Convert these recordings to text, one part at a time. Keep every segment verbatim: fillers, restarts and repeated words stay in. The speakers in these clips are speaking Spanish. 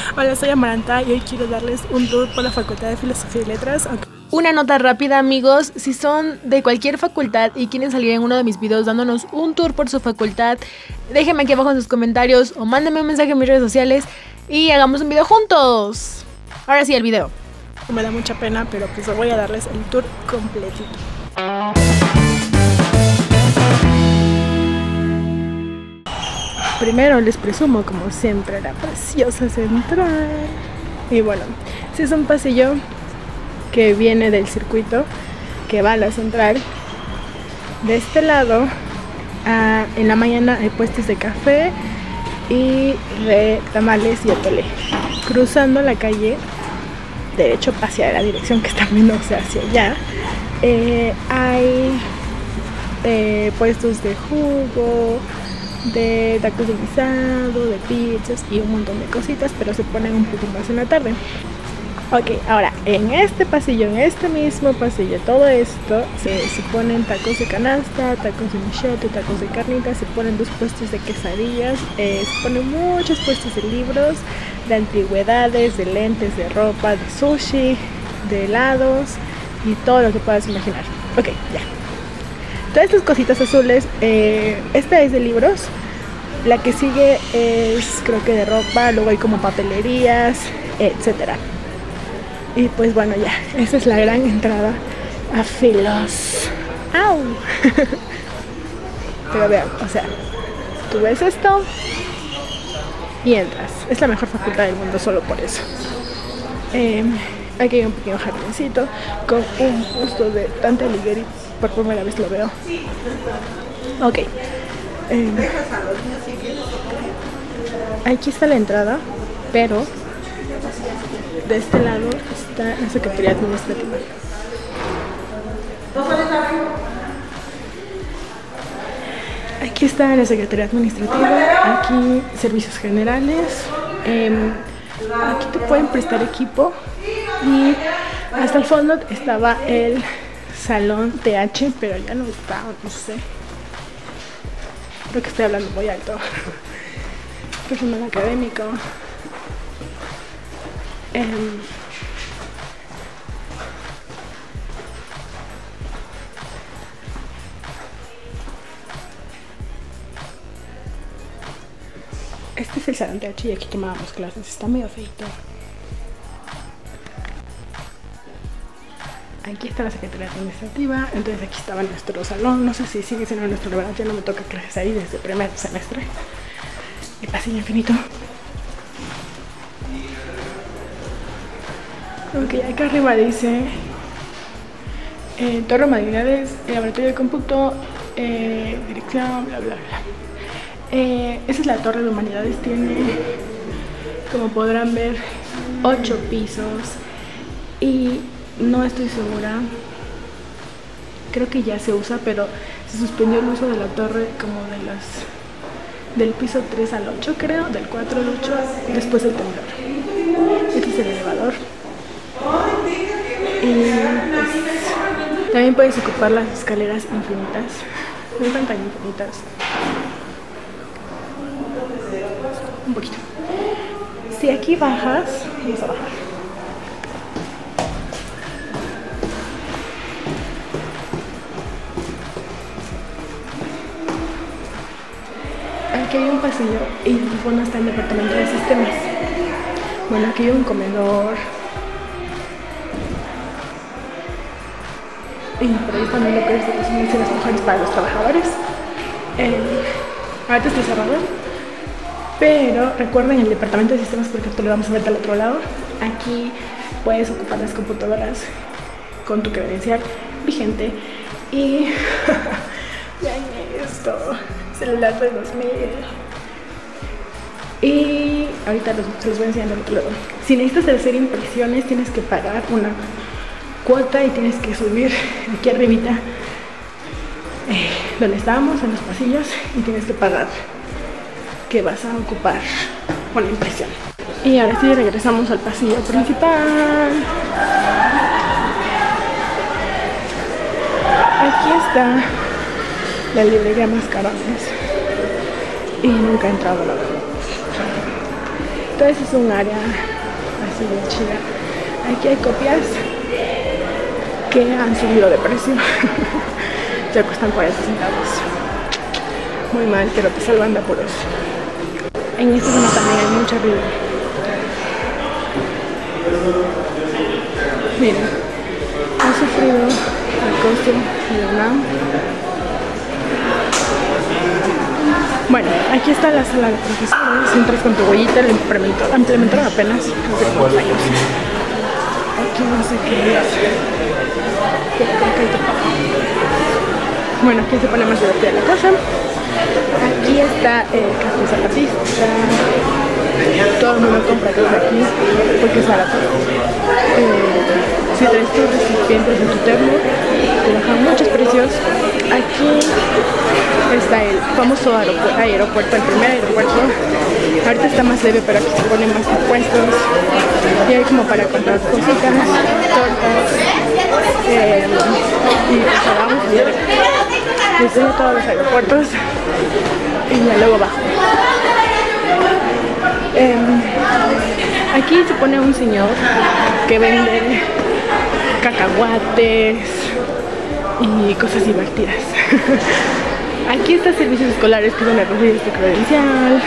Hola, soy Amaranta y hoy quiero darles un tour por la Facultad de Filosofía y Letras. Una nota rápida, amigos, si son de cualquier facultad y quieren salir en uno de mis videos dándonos un tour por su facultad, déjenme aquí abajo en sus comentarios o mándenme un mensaje en mis redes sociales y hagamos un video juntos. Ahora sí, el video. Me da mucha pena, pero pues voy a darles el tour completito. Primero les presumo, como siempre, la preciosa central. Y bueno, si es un pasillo que viene del circuito que va a la central. De este lado, uh, en la mañana hay puestos de café y de tamales y atole. Cruzando la calle, derecho hacia la dirección que están viendo, o sea, hacia allá, eh, hay eh, puestos de jugo, de tacos de guisado, de pizzas y un montón de cositas, pero se ponen un poco más en la tarde. Ok, ahora en este pasillo, en este mismo pasillo, todo esto se, se ponen tacos de canasta, tacos de michete, tacos de carnitas, se ponen dos puestos de quesadillas, eh, se ponen muchos puestos de libros, de antigüedades, de lentes, de ropa, de sushi, de helados y todo lo que puedas imaginar. Ok, ya. Todas estas cositas azules, eh, esta es de libros, la que sigue es creo que de ropa, luego hay como papelerías, etcétera. Y pues bueno, ya, esa es la gran entrada a Filos. ¡Au! Pero vean, o sea, tú ves esto y entras. Es la mejor facultad del mundo solo por eso. Eh, aquí hay un pequeño jardincito con un busto de Dante Alighieri. Por primera vez lo veo. Ok. Eh, aquí está la entrada, pero de este lado está la Secretaría Administrativa. Aquí está la Secretaría Administrativa, aquí servicios generales, eh, aquí te pueden prestar equipo y hasta el fondo estaba el salón T H, pero ya no está, no sé. Creo que estoy hablando muy alto. Personal académico. Eh, este es el salón T H y aquí tomábamos clases. Está medio feito. Aquí está la Secretaría Administrativa, entonces aquí estaba nuestro salón, no sé si sigue siendo nuestro, la verdad ya no me toca clases ahí desde el primer semestre. Y pasillo infinito. Ok, acá arriba dice eh, Torre Humanidades, eh, Laboratorio de Cómputo, eh, Dirección, bla bla bla. Eh, esa es la Torre de Humanidades, tiene, como podrán ver, ocho pisos y no estoy segura, creo que ya se usa, pero se suspendió el uso de la torre como de las del piso tres al ocho, creo, del cuatro al ocho, después del temblor. Este es el elevador. Y pues, también puedes ocupar las escaleras infinitas, no están tan infinitas, un poquito. Si aquí bajas, vamos a bajar. Aquí hay un pasillo y en el fondo está el departamento de sistemas. Bueno, aquí hay un comedor. Y por ahí también lo que es de las universidades mujeres para los trabajadores. Eh, ahorita está cerrado. Pero recuerden el departamento de sistemas porque esto lo vamos a ver del otro lado. Aquí puedes ocupar las computadoras con tu credencial vigente. Y vean esto. Celular de dos mil. Y ahorita los, se los voy a enseñar del otro lado. Si necesitas hacer impresiones tienes que pagar una cuota y tienes que subir aquí arribita eh, donde estábamos en los pasillos y tienes que pagar que vas a ocupar una impresión. Y ahora sí regresamos al pasillo principal. Aquí está la librería Mascarones y nunca he entrado, la verdad. Todo eso es un área así de chida. Aquí hay copias que han subido de precio. Ya cuestan cuarenta centavos. Muy mal, pero te salvan de apuros. En esta zona también hay mucha ruido. Miren, ha sufrido acoso de la UNAM. Bueno, aquí está la sala de profesores. Entras con tu huellita, la implementó, la implementaron apenas hace unos años. Aquí no sé qué es. Pero creo que hay tapado. Bueno, aquí se pone más divertida la cosa. Aquí está el café zapatista. Todo el mundo compra café aquí porque es barato. Eh, si traes tus recipientes en tu termo, te bajan muchos precios. Aquí está el famoso aeropuerto, aeropuerto, el primer aeropuerto. Ahorita está más leve, pero aquí se ponen más impuestos. Y hay como para comprar cositas, tortas, eh, y pues vamos a ver. Les enseño todos los aeropuertos y ya luego bajo. Eh, aquí se pone un señor que vende cacahuates y cosas divertidas. Aquí está servicios escolares, que son el registro credencial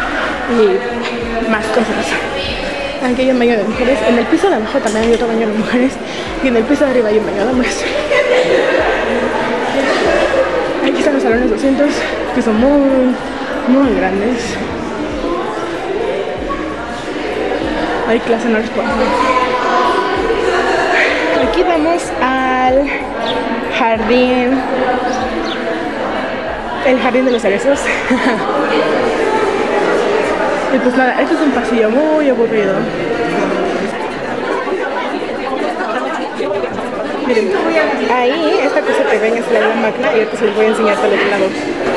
y más cosas. Aquí hay un baño de mujeres. En el piso de abajo también hay otro baño de mujeres y en el piso de arriba hay un baño de hombres. Aquí están los salones doscientos, que son muy, muy grandes. Hay clase no responde. Aquí vamos al jardín, el jardín de los cerezos. Y pues nada, este es un pasillo muy aburrido. Miren, ahí esta cosa que ven es la aula magna y ahorita se les voy a enseñar para el otro lado.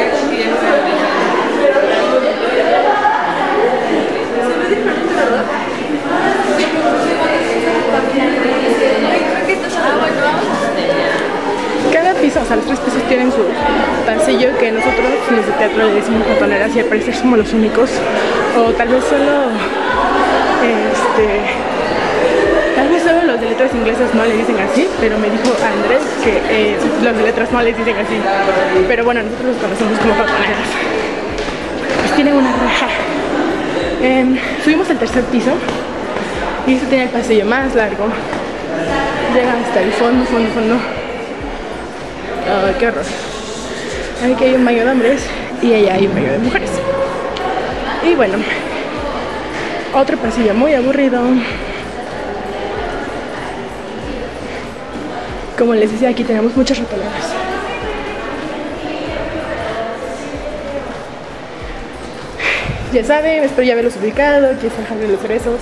Cada piso, o sea, los tres pisos tienen su pasillo, que nosotros los de teatro le decimos botoneras y al parecer somos los únicos, o tal vez solo este tal vez solo los de letras inglesas no le dicen así, pero me dijo Andrés que eh, los de letras no les dicen así, pero bueno, nosotros los conocemos como botoneras. Pues tienen una raja. Eh, subimos al tercer piso y este tiene el pasillo más largo, llega hasta el fondo, fondo, fondo. Ay, qué horror. Aquí hay un baño de hombres y allá hay un baño de mujeres. Y bueno, otro pasillo muy aburrido. Como les decía, aquí tenemos muchas ratoneras. Ya saben, espero ya haberlos ubicado. Aquí está el jardín de los cerezos.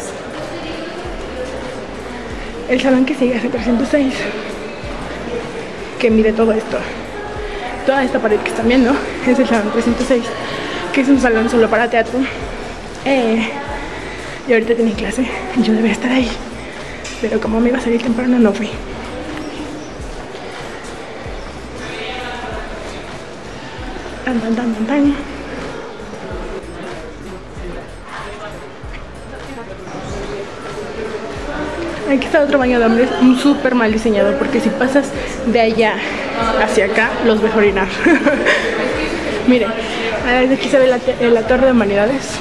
El salón que sigue es el trescientos seis, que mide todo esto. Toda esta pared que están viendo es el salón trescientos seis, que es un salón solo para teatro. Eh, y ahorita tienen clase y yo debería estar ahí, pero como me iba a salir temprano no fui. Tan, tan, tan, tan, tan. Aquí está otro baño de hombres, un súper mal diseñado, porque si pasas de allá hacia acá, los ves orinar. Miren, desde aquí se ve la, la Torre de Humanidades.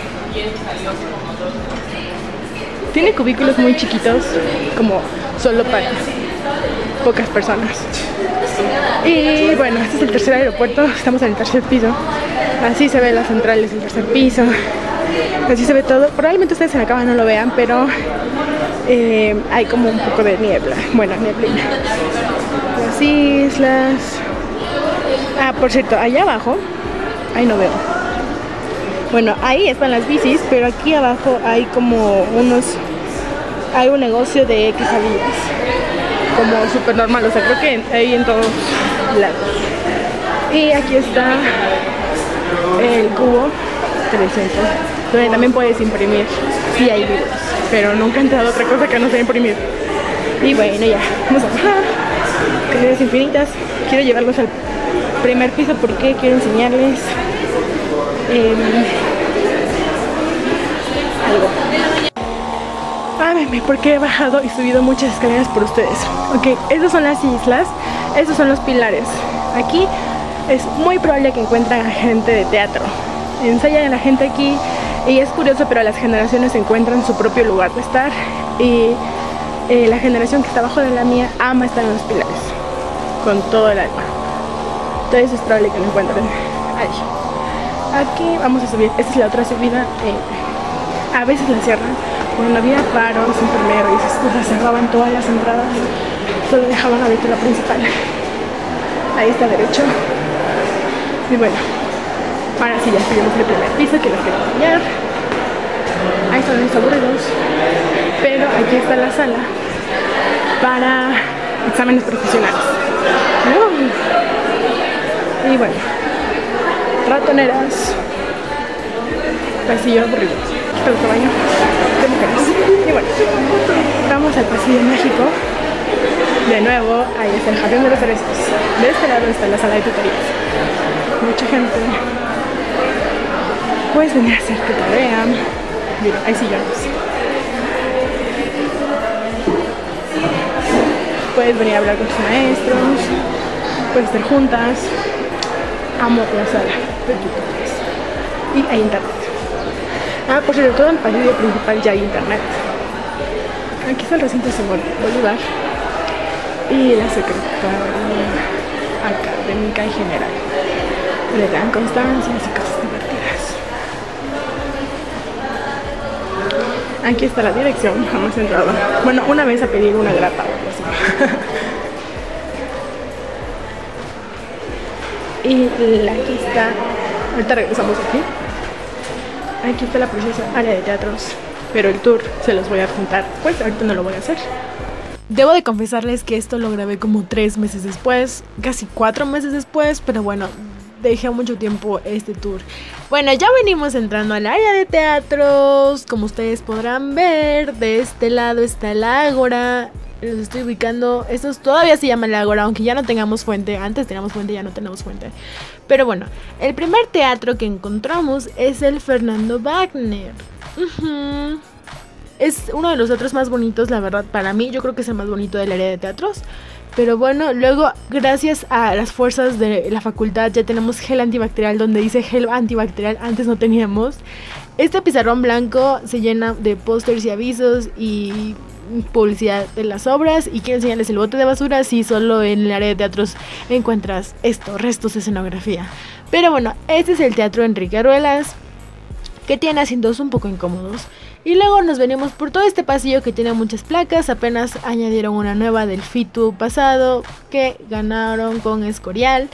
Tiene cubículos muy chiquitos, como solo para pocas personas. Y bueno, este es el tercer aeropuerto, estamos en el tercer piso. Así se ve las centrales del tercer piso. Así se ve todo. Probablemente ustedes en la cámara no lo vean, pero eh, hay como un poco de niebla. Bueno, nieblina. Las islas. Ah, por cierto, allá abajo, ahí no veo. Bueno, ahí están las bicis, pero aquí abajo hay como unos, hay un negocio de quesadillas, como súper normal, o sea, creo que hay en todos lados. Y aquí está el cubo trescientos, donde también puedes imprimir, sí hay libros, pero nunca he entrado a otra cosa que no sea imprimir. Y bueno, ya, vamos a bajar, escaleras infinitas. Quiero llevarlos al primer piso porque quiero enseñarles eh, algo. Ámenme porque he bajado y subido muchas escaleras por ustedes. Ok, estas son las islas, estos son los pilares. Aquí es muy probable que encuentren a gente de teatro. Ensayan a la gente aquí y es curioso, pero las generaciones encuentran su propio lugar de estar. Y eh, la generación que está abajo de la mía ama estar en los pilares con todo el alma. Entonces es probable que lo encuentren ahí. Aquí vamos a subir, esta es la otra subida. Eh, a veces la cierran. Cuando había paros, enfermeros y esas cosas, cerraban todas las entradas, solo dejaban abierta la principal. Ahí está derecho. Y bueno, ahora sí ya subimos el primer piso que los quiero enseñar. Ahí están los aburridos. Pero aquí está la sala para exámenes profesionales. Y bueno, ratoneras, pasillo aburrido. Aquí está otro baño de mujeres. Y bueno, vamos al pasillo mágico. De nuevo, ahí está el jardín de los cerezos. De este lado está la sala de tutorías. Mucha gente. Puedes venir a hacer tu tarea. Mira, hay sillones. Puedes venir a hablar con tus maestros. Puedes estar juntas. Amo la sala de tutorías. Y hay internet. Ah, por cierto, todo en el pasillo principal ya hay internet. Aquí está el recinto Simón Bolívar y la secretaría académica y general. Le dan constancias y cosas divertidas. Aquí está la dirección, jamás he entrado. Bueno, una vez a pedir una grapa o algo así. Y aquí está, ahorita regresamos aquí. Aquí está la preciosa área de teatros, pero el tour se los voy a adjuntar, pues ahorita no lo voy a hacer. Debo de confesarles que esto lo grabé como tres meses después, casi cuatro meses después, pero bueno, dejé mucho tiempo este tour. Bueno, ya venimos entrando al área de teatros, como ustedes podrán ver, de este lado está el Ágora. Los estoy ubicando, estos todavía se llama el Ágora, aunque ya no tengamos fuente. Antes teníamos fuente, ya no tenemos fuente. Pero bueno, el primer teatro que encontramos es el Fernando Wagner. Uh-huh. Es uno de los teatros más bonitos, la verdad, para mí. Yo creo que es el más bonito del área de teatros. Pero bueno, luego, gracias a las fuerzas de la facultad, ya tenemos gel antibacterial, donde dice gel antibacterial, antes no teníamos. Este pizarrón blanco se llena de pósters y avisos y publicidad de las obras. Y quiero enseñarles el bote de basura. Si solo en el área de teatros encuentras esto, restos de escenografía. Pero bueno, este es el Teatro Enrique Aruelas, que tiene asientos un poco incómodos. Y luego nos venimos por todo este pasillo que tiene muchas placas. Apenas añadieron una nueva del FITU pasado, que ganaron con Escorial.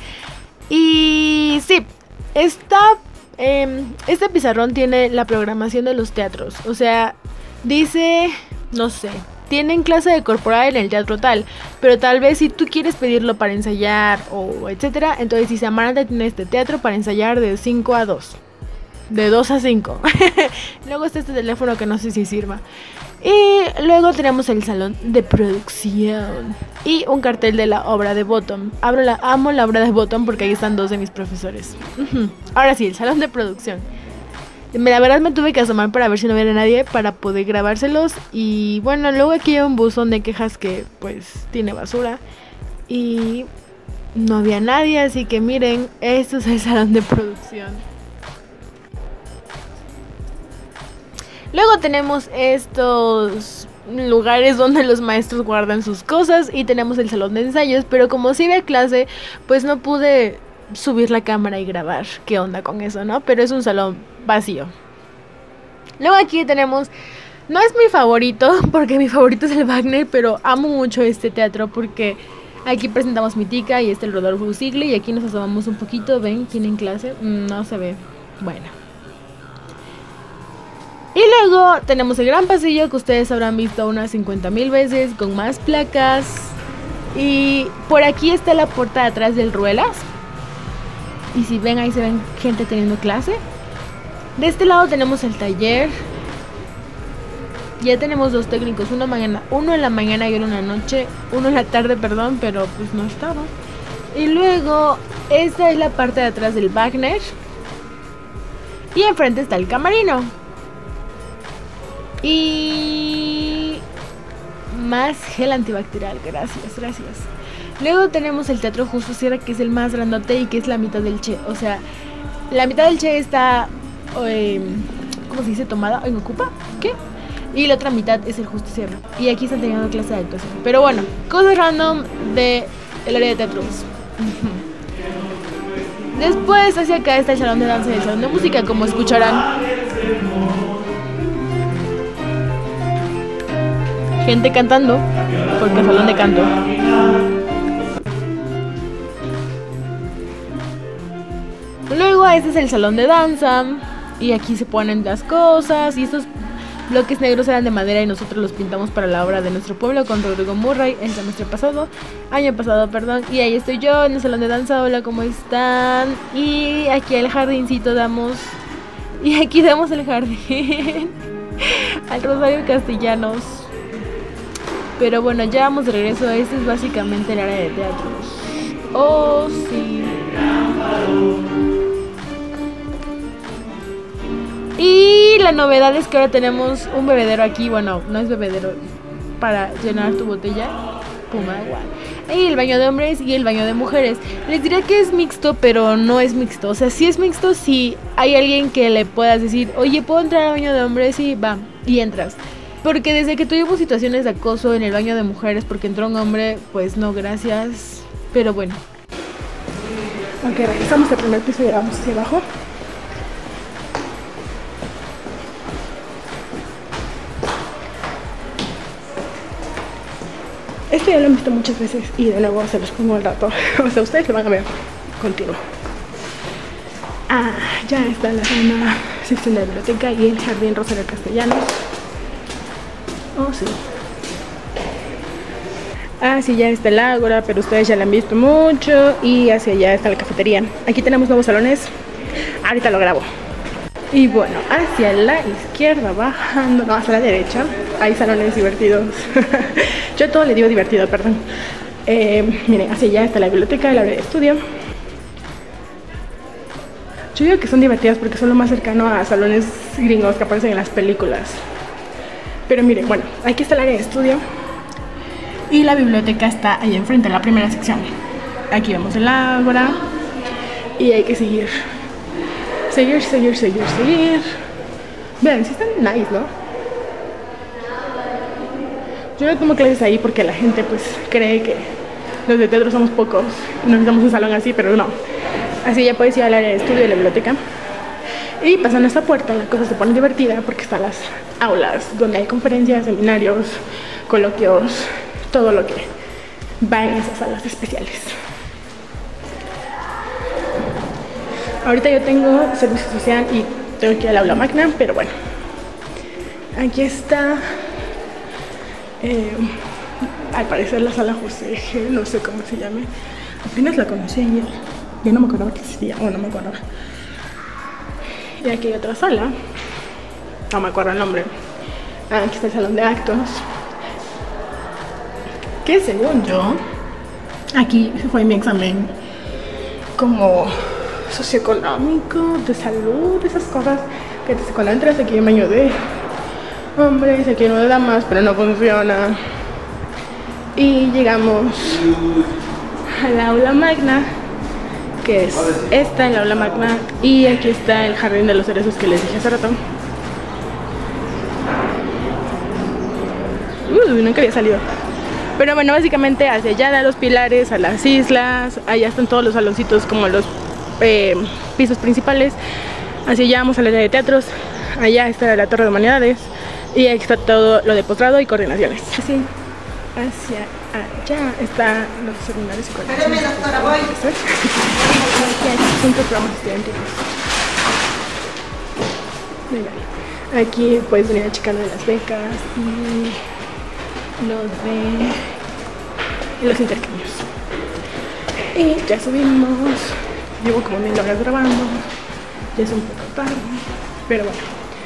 Y sí, esta, eh, este pizarrón tiene la programación de los teatros. O sea, dice, no sé, tienen clase de corporal en el teatro tal, pero tal vez si tú quieres pedirlo para ensayar o etcétera, entonces dice, Amaranta tiene este teatro para ensayar de cinco a dos. De dos a cinco. Luego está este teléfono que no sé si sirva. Y luego tenemos el salón de producción y un cartel de la obra de Bottom. Abro la, amo la obra de Bottom porque ahí están dos de mis profesores. Uh-huh. Ahora sí, el salón de producción. La verdad me tuve que asomar para ver si no hubiera nadie para poder grabárselos. Y bueno, luego aquí hay un buzón de quejas que pues tiene basura. Y no había nadie, así que miren, esto es el salón de producción. Luego tenemos estos lugares donde los maestros guardan sus cosas y tenemos el salón de ensayos, pero como sí ve clase, pues no pude subir la cámara y grabar. ¿Qué onda con eso, no? Pero es un salón vacío. Luego aquí tenemos, no es mi favorito, porque mi favorito es el Wagner, pero amo mucho este teatro porque aquí presentamos mi tica y este el Rodolfo Usigli y aquí nos asomamos un poquito, ven, tienen clase, no se ve, bueno. Y luego tenemos el gran pasillo que ustedes habrán visto unas cincuenta mil veces con más placas. Y por aquí está la puerta de atrás del Ruelas. Y si ven, ahí se ven gente teniendo clase. De este lado tenemos el taller. Ya tenemos dos técnicos, uno, mañana, uno en la mañana y uno en la noche. Uno en la tarde, perdón, pero pues no estaba. Y luego, esta es la parte de atrás del Wagner. Y enfrente está el camarino. Y más gel antibacterial, gracias, gracias. Luego tenemos el Teatro Justo Sierra, que es el más grandote y que es la mitad del Che. O sea, la mitad del Che está, eh, ¿cómo se dice? Tomada, ¿en ocupa? ¿Qué? Y la otra mitad es el Justo Sierra. Y aquí están teniendo clase de actuación. Pero bueno, cosas random del área de teatros. Después hacia acá está el salón de danza y el salón de música, como escucharán. Gente cantando, porque es salón de canto. Luego este es el salón de danza y aquí se ponen las cosas y estos bloques negros eran de madera y nosotros los pintamos para la obra de nuestro pueblo con Rodrigo Murray el semestre pasado, año pasado, perdón. Y ahí estoy yo en el salón de danza. Hola, ¿cómo están? Y aquí el jardincito damos, y aquí damos el jardín al Rosario Castellanos. Pero bueno, ya vamos de regreso. Este es básicamente el área de teatros. Oh, sí. Y la novedad es que ahora tenemos un bebedero aquí. Bueno, no es bebedero, para llenar tu botella con agua. Y el baño de hombres y el baño de mujeres. Les diría que es mixto, pero no es mixto. O sea, sí es mixto si hay alguien que le puedas decir, oye, ¿puedo entrar al baño de hombres? Y va, y entras. Porque desde que tuvimos situaciones de acoso en el baño de mujeres porque entró un hombre, pues no, gracias. Pero bueno. Ok, regresamos al primer piso y llegamos hacia abajo. Esto ya lo han visto muchas veces y de nuevo se los pongo al rato. O sea, ustedes lo van a ver continuo. Ah, ya está la zona sección de la biblioteca y el jardín Rosario Castellanos. Oh, sí. Ah, sí, ya está el ágora, pero ustedes ya la han visto mucho. Y hacia allá está la cafetería. Aquí tenemos nuevos salones. Ahorita lo grabo. Y bueno, hacia la izquierda, bajando, no, hacia la derecha, hay salones divertidos. Yo todo le digo divertido, perdón. Eh, miren, hacia allá está la biblioteca, el área de estudio. Yo digo que son divertidas porque son lo más cercano a salones gringos que aparecen en las películas. Pero miren, bueno, aquí está el área de estudio. Y la biblioteca está ahí enfrente, en la primera sección. Aquí vemos el ágora. Y hay que seguir. Seguir, seguir, seguir, seguir. Vean, sí están nice, ¿no? Yo no tomo clases ahí porque la gente pues cree que los de teatro somos pocos. No necesitamos un salón así, pero no. Así ya puedes ir al área de estudio de la biblioteca. Y pasando esta puerta la cosa se pone divertida porque están las aulas donde hay conferencias, seminarios, coloquios, todo lo que va en esas salas especiales. Ahorita yo tengo servicio social y tengo que ir al aula magna, pero bueno. Aquí está, eh, al parecer la sala José G, no sé cómo se llame. Apenas la conocí ayer, yo no me acordaba que existía, o no me acordaba. Y aquí hay otra sala, no me acuerdo el nombre. Ah, aquí está el salón de actos. Que según yo, aquí fue mi examen como socioeconómico, de salud, esas cosas que cuando entras aquí hay un baño de hombres, aquí hay uno de damas, pero no funciona. Y llegamos al aula magna, que es esta, el aula magna, y aquí está el jardín de los cerezos que les dije hace rato. Uy, nunca había salido. Pero bueno, básicamente hacia allá de los pilares, a las islas, allá están todos los saloncitos como los eh, pisos principales. Hacia allá vamos al área de teatros, allá está la torre de humanidades y ahí está todo lo de posgrado y coordinaciones. Así, hacia allá están los seminarios y coordinaciones. Son programas estudiantiles. Aquí puedes venir a checar de las becas y los de los intercambios. Y ya subimos. Llevo como mil horas grabando. Ya es un poco tarde, pero bueno.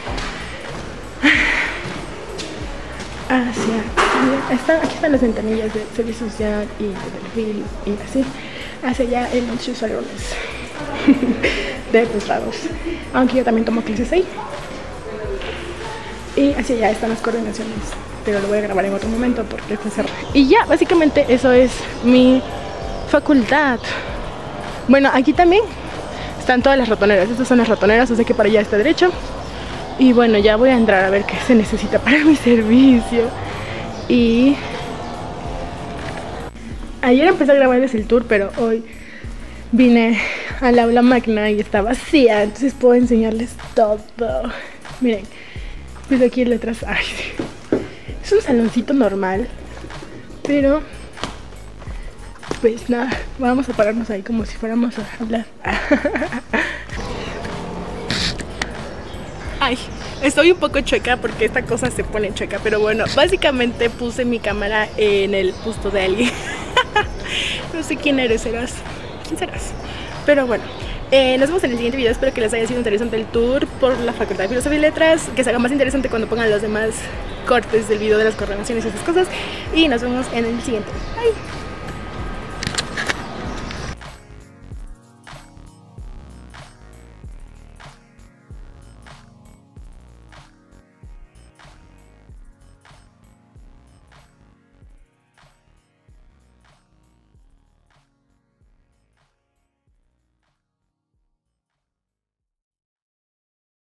Hacia está, aquí están las ventanillas de servicio social y de perfil y así. Hacia allá en muchos salones de posgrados. Aunque yo también tomo clases ahí. Y Y así ya están las coordinaciones, pero lo voy a grabar en otro momento porque está cerrado. Y ya, básicamente eso es mi facultad. Bueno, aquí también están todas las ratoneras. Estas son las ratoneras, o sea que para allá está derecho. Y bueno, ya voy a entrar a ver qué se necesita para mi servicio. Y ayer empecé a grabarles el tour, pero hoy vine al aula magna y está vacía, entonces puedo enseñarles todo. Miren, pues aquí letras. Ay, sí. Es un saloncito normal, pero pues nada, vamos a pararnos ahí como si fuéramos a hablar. Ay, estoy un poco chueca porque esta cosa se pone chueca, pero bueno, básicamente puse mi cámara en el busto de alguien. No sé quién eres, serás. ¿Quién serás? Pero bueno, eh, nos vemos en el siguiente video. Espero que les haya sido interesante el tour por la Facultad de Filosofía y Letras, que se haga más interesante cuando pongan los demás cortes del video de las coordinaciones y esas cosas. Y nos vemos en el siguiente. Bye.